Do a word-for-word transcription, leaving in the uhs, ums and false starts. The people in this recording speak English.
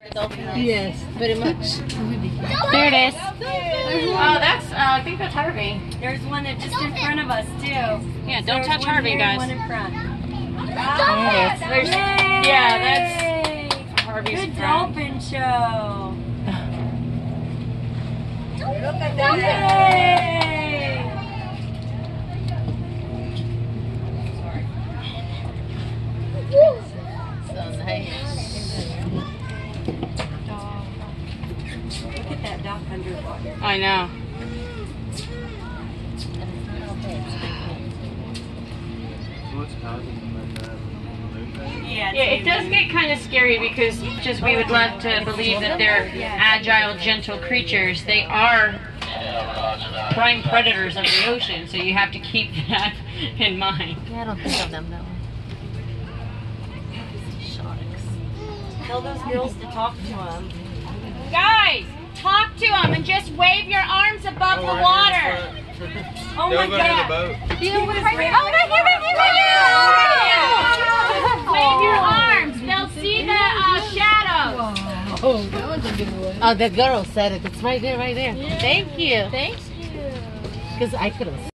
Yes, very much. There it is. Oh, that's, uh, I think that's Harvey. There's one that just in front of us, too. Yeah, don't There's touch one Harvey, here guys. and one in front. There's, yeah, that's Harvey's Good friend. dolphin show. Look at Yay! So nice. Look at that duck underwater. I know. Yeah, Yeah, it does get kind of scary because just we would love to believe that they're agile, gentle creatures. They are prime predators of the ocean, so you have to keep that in mind. Yeah, I don't think of them that way. Sharks. Tell those girls to talk to them. Guys, talk to them and just wave your arms above the water. Oh my They'll go God. to the boat. Oh, right here, right here, right here! Wave your arms. They'll see the uh, shadows. Oh, that was a good one. Oh, the girl said it. It's right there, right there. Thank you. Thank you. Because I could have